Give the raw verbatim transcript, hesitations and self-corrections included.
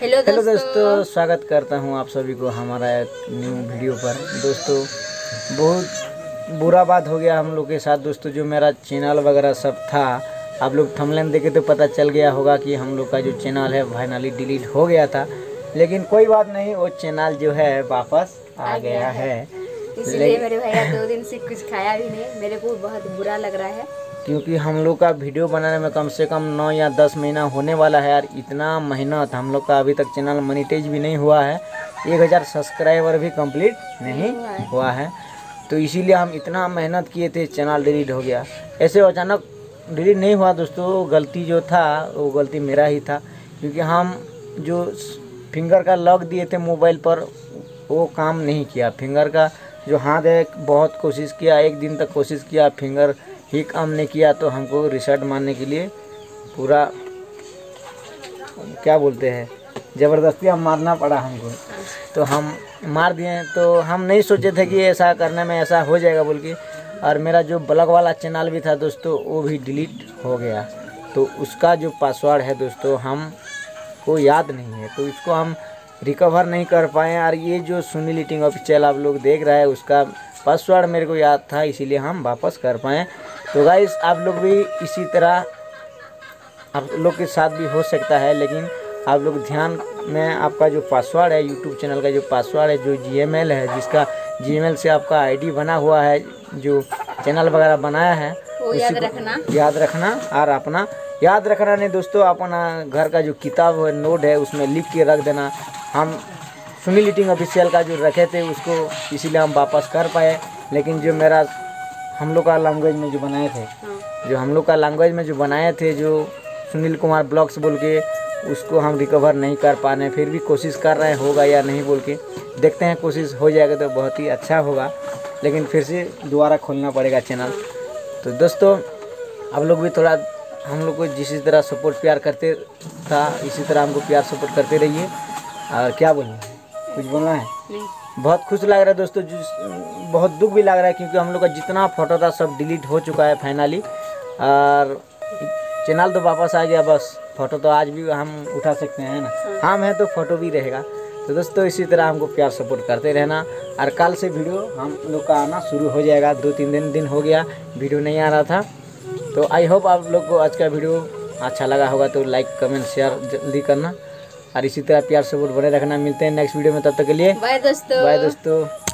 Hello hello दोस्तों, दोस्तों, स्वागत करता हूं आप सभी को हमारा एक न्यू वीडियो पर। दोस्तों बहुत बुरा बात हो गया हम लोग के साथ दोस्तों। जो मेरा चैनल वगैरह सब था, आप लोग थंबनेल देखे तो पता चल गया होगा कि हम लोग का जो चैनल है फाइनली डिलीट हो गया था। लेकिन कोई बात नहीं, वो चैनल जो है वापस आ, आ गया है, है। इसलिए मेरे भैया दो दिन से कुछ खाया भी नहीं। मेरे को बहुत बुरा लग रहा है क्योंकि हम लोग का वीडियो बनाने में कम से कम नौ या दस महीना होने वाला है यार। इतना मेहनत हम लोग का, अभी तक चैनल मोनेटाइज भी नहीं हुआ है, एक हज़ार सब्सक्राइबर भी कंप्लीट नहीं हुआ है। तो इसीलिए हम इतना मेहनत किए थे, चैनल डिलीट हो गया। ऐसे अचानक डिलीट नहीं हुआ दोस्तों, गलती जो था वो गलती मेरा ही था। क्योंकि हम जो फिंगर का लॉक दिए थे मोबाइल पर वो काम नहीं किया। फिंगर का जो हाथ है बहुत कोशिश किया, एक दिन तक कोशिश किया, फिंगर ही काम नहीं किया। तो हमको रिसेट मारने के लिए पूरा क्या बोलते हैं ज़बरदस्ती हम मारना पड़ा हमको। तो हम मार दिए। तो हम नहीं सोचे थे कि ऐसा करने में ऐसा हो जाएगा बोल के। और मेरा जो ब्लॉग वाला चैनल भी था दोस्तों वो भी डिलीट हो गया। तो उसका जो पासवर्ड है दोस्तों हमको याद नहीं है, तो इसको हम रिकवर नहीं कर पाए। और ये जो सुनील ईटिंग ऑफिशियल आप लोग देख रहे हैं उसका पासवर्ड मेरे को याद था, इसीलिए हम वापस कर पाएँ। तो गाइस आप लोग भी इसी तरह आप लोग के साथ भी हो सकता है। लेकिन आप लोग ध्यान में, आपका जो पासवर्ड है यूट्यूब चैनल का जो पासवर्ड है, जो जीमेल है, जिसका जीमेल से आपका आईडी बना हुआ है, जो चैनल वगैरह बनाया है, वो याद रखना याद रखना और अपना याद रखना नहीं दोस्तों, अपना घर का जो किताब है, नोट है, उसमें लिख के रख देना। हम सुनील ईटिंग ऑफिशियल का जो रखे थे उसको इसीलिए हम वापस कर पाए। लेकिन जो मेरा हम लोग का लैंग्वेज में जो बनाए थे, जो हम लोग का लैंग्वेज में जो बनाए थे, जो सुनील कुमार ब्लॉग्स बोल के, उसको हम रिकवर नहीं कर पाने। फिर भी कोशिश कर रहे हैं, होगा या नहीं बोल के देखते हैं। कोशिश हो जाएगा तो बहुत ही अच्छा होगा, लेकिन फिर से दोबारा खोलना पड़ेगा चैनल। तो दोस्तों आप लोग भी थोड़ा हम लोग को जिस तरह सपोर्ट प्यार करते था, इसी तरह हमको प्यार सपोर्ट करते रहिए। और क्या बोलना है, कुछ बोलना है? नहीं। बहुत खुश लग रहा है दोस्तों, बहुत दुख भी लग रहा है क्योंकि हम लोग का जितना फ़ोटो था सब डिलीट हो चुका है फाइनली। और चैनल तो वापस आ गया, बस फ़ोटो तो आज भी हम उठा सकते हैं ना, हम हैं तो फ़ोटो भी रहेगा। तो दोस्तों इसी तरह हमको प्यार सपोर्ट करते रहना। और कल से वीडियो हम लोग का आना शुरू हो जाएगा। दो तीन दिन दिन हो गया वीडियो नहीं आ रहा था। तो आई होप आप लोग को आज का वीडियो अच्छा लगा होगा, तो लाइक कमेंट शेयर जल्दी करना और इसी तरह प्यार सपोर्ट बने रखना। मिलते हैं नेक्स्ट वीडियो में, तब तक के लिए बाय दोस्तों। बाय दोस्तों।